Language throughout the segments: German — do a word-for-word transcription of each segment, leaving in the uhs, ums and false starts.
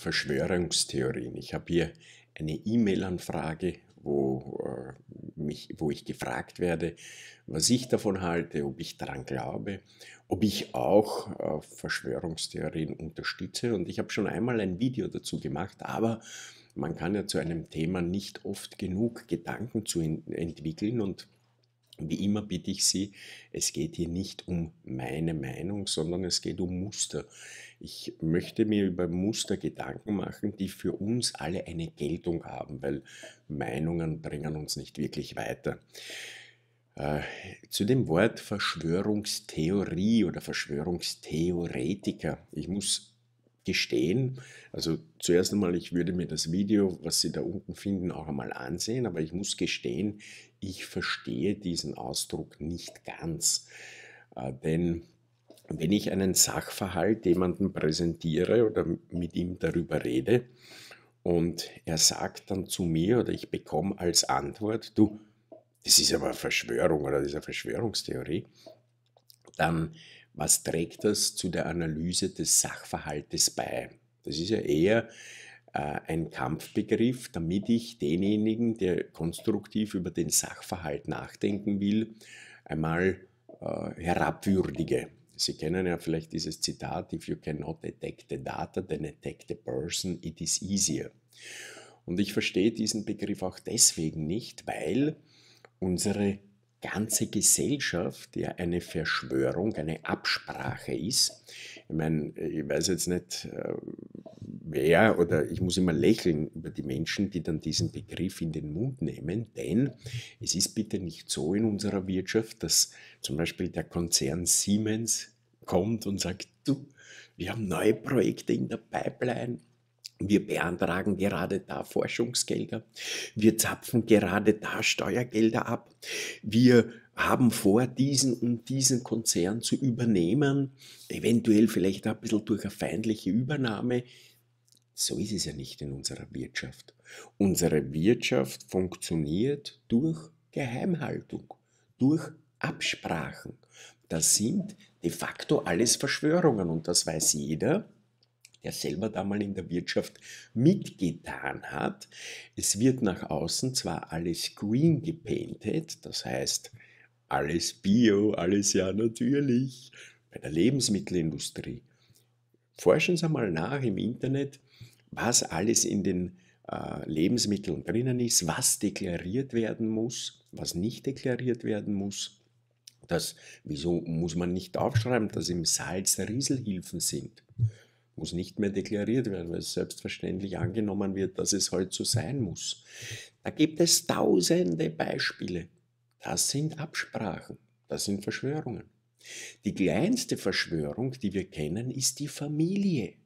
Verschwörungstheorien. Ich habe hier eine E-Mail-Anfrage, wo, äh, mich, wo ich gefragt werde, was ich davon halte, ob ich daran glaube, ob ich auch äh, Verschwörungstheorien unterstütze. Und ich habe schon einmal ein Video dazu gemacht, aber man kann ja zu einem Thema nicht oft genug Gedanken zu en entwickeln. Und wie immer bitte ich Sie, es geht hier nicht um meine Meinung, sondern es geht um Muster. Ich möchte mir über Muster Gedanken machen, die für uns alle eine Geltung haben, weil Meinungen bringen uns nicht wirklich weiter. Äh, zu dem Wort Verschwörungstheorie oder Verschwörungstheoretiker. Ich muss gestehen, also zuerst einmal, ich würde mir das Video, was Sie da unten finden, auch einmal ansehen, aber ich muss gestehen, ich verstehe diesen Ausdruck nicht ganz. Äh, denn wenn ich einen Sachverhalt jemandem präsentiere oder mit ihm darüber rede und er sagt dann zu mir oder ich bekomme als Antwort, du, das ist aber eine Verschwörung oder das ist eine Verschwörungstheorie, dann was trägt das zu der Analyse des Sachverhaltes bei? Das ist ja eher äh, ein Kampfbegriff, damit ich denjenigen, der konstruktiv über den Sachverhalt nachdenken will, einmal äh, herabwürdige. Sie kennen ja vielleicht dieses Zitat: If you cannot detect the data, then attack the person, it is easier. Und ich verstehe diesen Begriff auch deswegen nicht, weil unsere ganze Gesellschaft ja eine Verschwörung, eine Absprache ist. Ich meine, ich weiß jetzt nicht, äh, wer, oder ich muss immer lächeln über die Menschen, die dann diesen Begriff in den Mund nehmen, denn es ist bitte nicht so in unserer Wirtschaft, dass zum Beispiel der Konzern Siemens kommt und sagt, du, wir haben neue Projekte in der Pipeline. Wir beantragen gerade da Forschungsgelder. Wir zapfen gerade da Steuergelder ab. Wir haben vor, diesen und diesen Konzern zu übernehmen, eventuell vielleicht ein bisschen durch eine feindliche Übernahme. So ist es ja nicht in unserer Wirtschaft. Unsere Wirtschaft funktioniert durch Geheimhaltung, durch Absprachen. Das sind de facto alles Verschwörungen und das weiß jeder, der selber da mal in der Wirtschaft mitgetan hat. Es wird nach außen zwar alles green gepainted, das heißt alles bio, alles ja natürlich, bei der Lebensmittelindustrie. Forschen Sie mal nach im Internet, was alles in den äh, Lebensmitteln drinnen ist, was deklariert werden muss, was nicht deklariert werden muss. Das, wieso muss man nicht aufschreiben, dass im Salz Rieselhilfen sind? Muss nicht mehr deklariert werden, weil es selbstverständlich angenommen wird, dass es halt so sein muss. Da gibt es tausende Beispiele. Das sind Absprachen, das sind Verschwörungen. Die kleinste Verschwörung, die wir kennen, ist die Familie.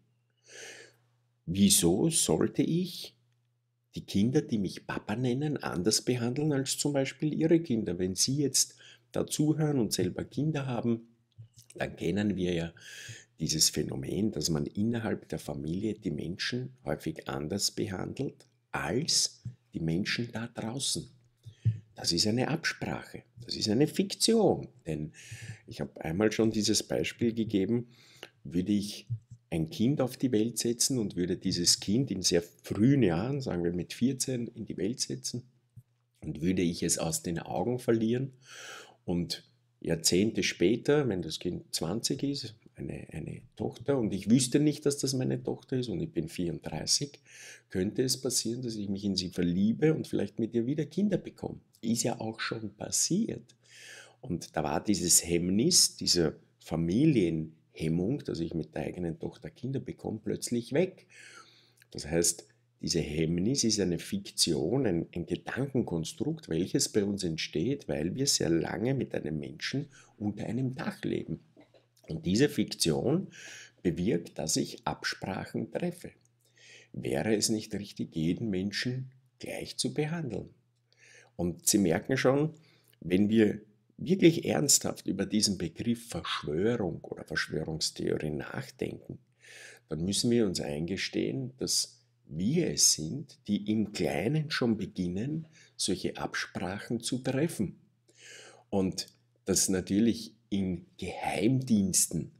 Wieso sollte ich die Kinder, die mich Papa nennen, anders behandeln als zum Beispiel ihre Kinder? Wenn Sie jetzt dazuhören und selber Kinder haben, dann kennen wir ja dieses Phänomen, dass man innerhalb der Familie die Menschen häufig anders behandelt als die Menschen da draußen. Das ist eine Absprache, das ist eine Fiktion. Denn ich habe einmal schon dieses Beispiel gegeben, würde ich ein Kind auf die Welt setzen und würde dieses Kind in sehr frühen Jahren, sagen wir mit vierzehn, in die Welt setzen und würde ich es aus den Augen verlieren und Jahrzehnte später, wenn das Kind zwanzig ist, eine, eine Tochter und ich wüsste nicht, dass das meine Tochter ist und ich bin vierunddreißig, könnte es passieren, dass ich mich in sie verliebe und vielleicht mit ihr wieder Kinder bekomme. Ist ja auch schon passiert. Und da war dieses Hemmnis, diese Familienhemmung, dass ich mit der eigenen Tochter Kinder bekomme, plötzlich weg. Das heißt, diese Hemmnis ist eine Fiktion, ein, ein Gedankenkonstrukt, welches bei uns entsteht, weil wir sehr lange mit einem Menschen unter einem Dach leben. Und diese Fiktion bewirkt, dass ich Absprachen treffe. Wäre es nicht richtig, jeden Menschen gleich zu behandeln? Und Sie merken schon, wenn wir wirklich ernsthaft über diesen Begriff Verschwörung oder Verschwörungstheorie nachdenken, dann müssen wir uns eingestehen, dass wir es sind, die im Kleinen schon beginnen, solche Absprachen zu treffen. Und dass natürlich in Geheimdiensten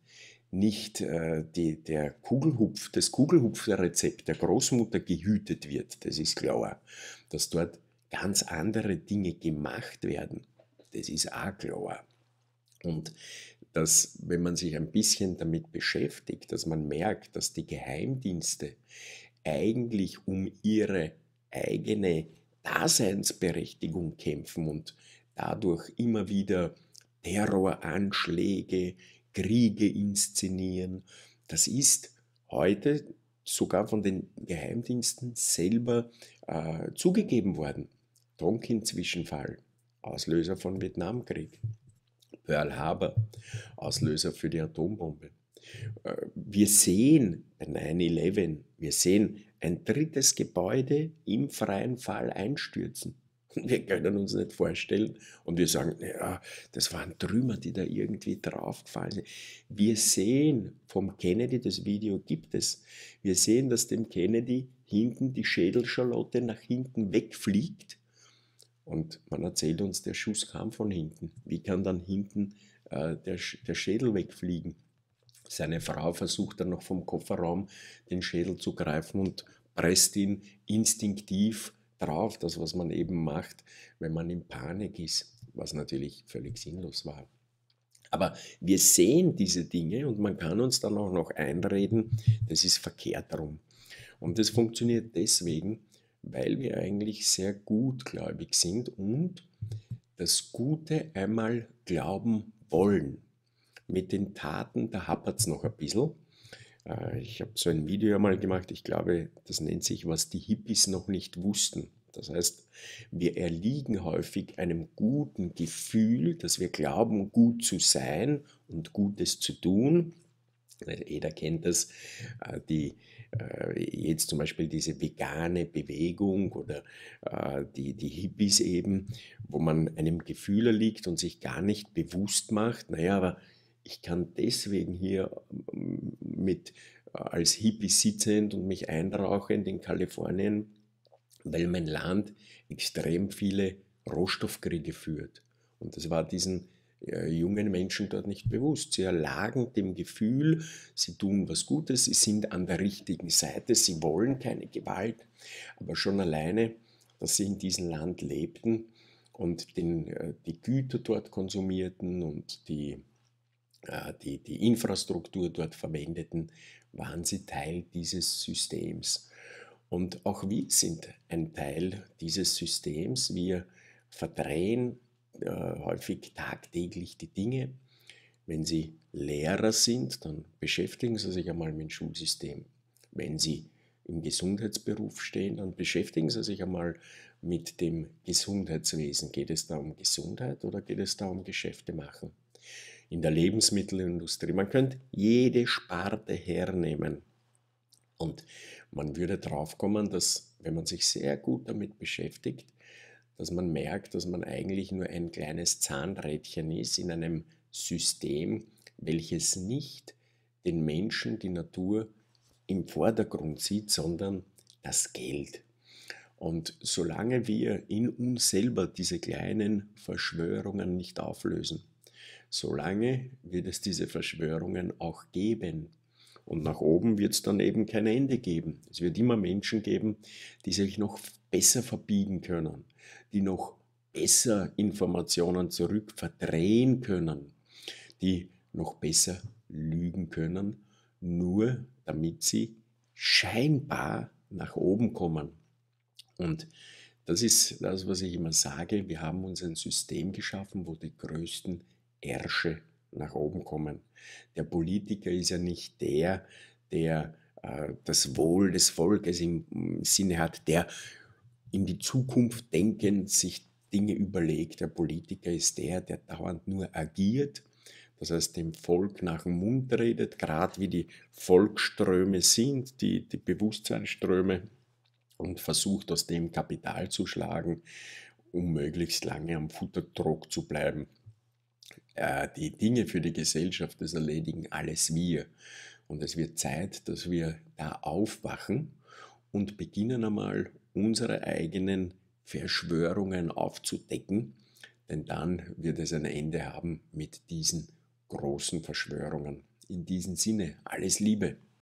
nicht äh, die, der Kugelhupf, das Kugelhupfrezept der Großmutter gehütet wird, das ist klar. Dass dort ganz andere Dinge gemacht werden, das ist auch klar. Und dass, wenn man sich ein bisschen damit beschäftigt, dass man merkt, dass die Geheimdienste eigentlich um ihre eigene Daseinsberechtigung kämpfen und dadurch immer wieder Terroranschläge, Kriege inszenieren. Das ist heute sogar von den Geheimdiensten selber äh, zugegeben worden. Tonkin-Zwischenfall, Auslöser von Vietnamkrieg. Pearl Harbor, Auslöser für die Atombombe. Wir sehen bei neun elf, wir sehen ein drittes Gebäude im freien Fall einstürzen. Wir können uns nicht vorstellen und wir sagen, ja, das waren Trümmer, die da irgendwie draufgefallen sind. Wir sehen vom Kennedy, das Video gibt es, wir sehen, dass dem Kennedy hinten die Schädelschalotte nach hinten wegfliegt und man erzählt uns, der Schuss kam von hinten. Wie kann dann hinten äh, der, der Schädel wegfliegen? Seine Frau versucht dann noch vom Kofferraum den Schädel zu greifen und presst ihn instinktiv drauf, das was man eben macht, wenn man in Panik ist, was natürlich völlig sinnlos war. Aber wir sehen diese Dinge und man kann uns dann auch noch einreden, das ist verkehrt rum. Und das funktioniert deswegen, weil wir eigentlich sehr gutgläubig sind und das Gute einmal glauben wollen. Mit den Taten, da hapert es noch ein bisschen. Ich habe so ein Video einmal gemacht, ich glaube, das nennt sich, was die Hippies noch nicht wussten. Das heißt, wir erliegen häufig einem guten Gefühl, dass wir glauben, gut zu sein und Gutes zu tun. Jeder kennt das, die, jetzt zum Beispiel diese vegane Bewegung oder die, die Hippies eben, wo man einem Gefühl erliegt und sich gar nicht bewusst macht, naja, aber ich kann deswegen hier mit, als Hippie sitzend und mich einrauchend in Kalifornien, weil mein Land extrem viele Rohstoffkriege führt. Und das war diesen äh, jungen Menschen dort nicht bewusst. Sie erlagen dem Gefühl, sie tun was Gutes, sie sind an der richtigen Seite, sie wollen keine Gewalt, aber schon alleine, dass sie in diesem Land lebten und den, äh, die Güter dort konsumierten und die Die, die Infrastruktur dort verwendeten, waren sie Teil dieses Systems. Und auch wir sind ein Teil dieses Systems. Wir verdrehen äh, häufig tagtäglich die Dinge. Wenn Sie Lehrer sind, dann beschäftigen Sie sich einmal mit dem Schulsystem. Wenn Sie im Gesundheitsberuf stehen, dann beschäftigen Sie sich einmal mit dem Gesundheitswesen. Geht es da um Gesundheit oder geht es da um Geschäfte machen? In der Lebensmittelindustrie. Man könnte jede Sparte hernehmen und man würde drauf kommen, dass, wenn man sich sehr gut damit beschäftigt, dass man merkt, dass man eigentlich nur ein kleines Zahnrädchen ist in einem System, welches nicht den Menschen, die Natur im Vordergrund sieht, sondern das Geld. Und solange wir in uns selber diese kleinen Verschwörungen nicht auflösen, solange wird es diese Verschwörungen auch geben. Und nach oben wird es dann eben kein Ende geben. Es wird immer Menschen geben, die sich noch besser verbiegen können, die noch besser Informationen zurückverdrehen können, die noch besser lügen können, nur damit sie scheinbar nach oben kommen. Und das ist das, was ich immer sage. Wir haben uns ein System geschaffen, wo die größten Ärsche nach oben kommen. Der Politiker ist ja nicht der, der äh, das Wohl des Volkes im, im Sinne hat, der in die Zukunft denkend sich Dinge überlegt. Der Politiker ist der, der dauernd nur agiert, das heißt dem Volk nach dem Mund redet, gerade wie die Volksströme sind, die, die Bewusstseinsströme, und versucht aus dem Kapital zu schlagen, um möglichst lange am Futtertrog zu bleiben. Äh, die Dinge für die Gesellschaft, das erledigen alles wir. Und es wird Zeit, dass wir da aufwachen und beginnen einmal unsere eigenen Verschwörungen aufzudecken, denn dann wird es ein Ende haben mit diesen großen Verschwörungen. In diesem Sinne, alles Liebe.